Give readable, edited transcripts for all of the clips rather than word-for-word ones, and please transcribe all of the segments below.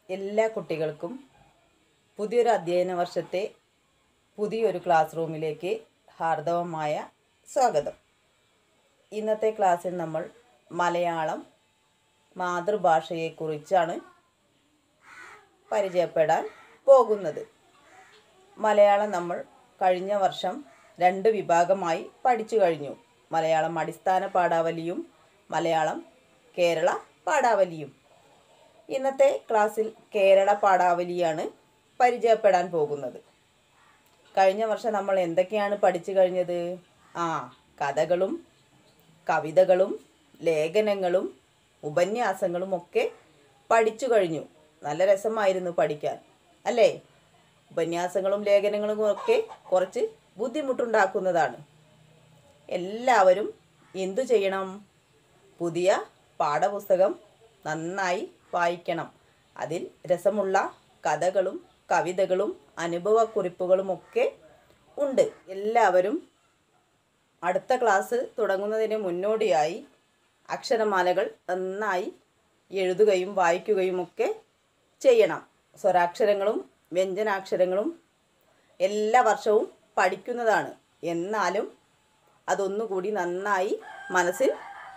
എല്ലാ കുട്ടികൾക്കും പുതിയൊരു അധ്യയന വർഷത്തെ പുതിയൊരു ക്ലാസ് റൂമിലേക്ക് ഹാർദവമായ സ്വാഗതം. ഇന്നത്തെ ക്ലാസ്സിൽ നമ്മൾ മലയാളം മാതൃഭാഷയെക്കുറിച്ചാണ് പരിചയപ്പെടാൻ പോകുന്നത്. മലയാളം നമ്മൾ കഴിഞ്ഞ വർഷം 2 വിഭാഗമായി പഠിച്ചു കഴിഞ്ഞു. മലയാളം അടിസ്ഥാന പാഠാവലിയും മലയാളം കേരള പാഠാവലിയും. ഇന്നത്തെ ക്ലാസ്സിൽ കേരള പാഠാവലിയാണ് പരിചയപ്പെടാൻ പോകുന്നത്. കഴിഞ്ഞ വർഷം നമ്മൾ എന്തൊക്കെയാണ് പഠിച്ചു കഴിഞ്ഞത്? കഥകളും കവിതകളും ലേഖനങ്ങളും ഉപന്യാസങ്ങളും ഒക്കെ പഠിച്ചു കഴിഞ്ഞു. നല്ല രസമായിരുന്നു പഠിക്കാൻ, അല്ലേ? ഉപന്യാസങ്ങളും ലേഖനങ്ങളും ഒക്കെ കുറച്ച് ബുദ്ധിമുട്ടുണ്ടാക്കുന്നതാണ്. എല്ലാവരും എന്തു ചെയ്യണം? പുതിയ പാഠപുസ്തകം നന്നായി വായിക്കണം. അതിൽ രസമുള്ള കഥകളും കവിതകളും അനുഭവക്കുറിപ്പുകളുമൊക്കെ ഉണ്ട്. എല്ലാവരും അടുത്ത ക്ലാസ് തുടങ്ങുന്നതിന് മുന്നോടിയായി അക്ഷരമാലകൾ നന്നായി എഴുതുകയും വായിക്കുകയും ഒക്കെ ചെയ്യണം. സ്വരാക്ഷരങ്ങളും വ്യഞ്ജനാക്ഷരങ്ങളും എല്ലാ വർഷവും പഠിക്കുന്നതാണ്. എന്നാലും അതൊന്നുകൂടി നന്നായി മനസ്സിൽ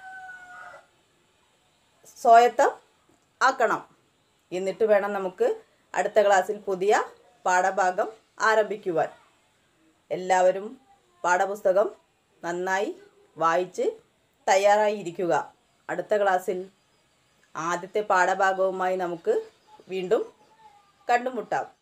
സ്വായത്തം ആക്കണം. എന്നിട്ട് വേണം നമുക്ക് അടുത്ത ക്ലാസ്സിൽ പുതിയ പാഠഭാഗം ആരംഭിക്കുവാൻ. എല്ലാവരും പാഠപുസ്തകം നന്നായി വായിച്ച് തയ്യാറായി ഇരിക്കുക. അടുത്ത ക്ലാസ്സിൽ ആദ്യത്തെ പാഠഭാഗവുമായി നമുക്ക് വീണ്ടും കണ്ടുമുട്ടാം.